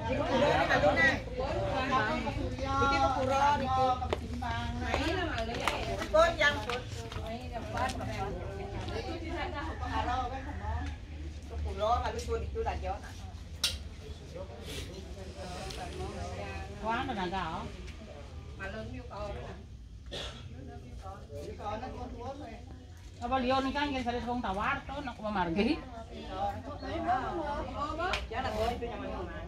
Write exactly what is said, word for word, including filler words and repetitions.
Jika pura ni malu na. Dikit ko pura dikit. Put yang put. Itu tidak dah pengaruh kan semua. Pura kalau sudah itu dah jauh nak. Quá nó là gạo. Apa lion ni kan saya sering tawar tu nak margi. Jangan boleh tu yang mana.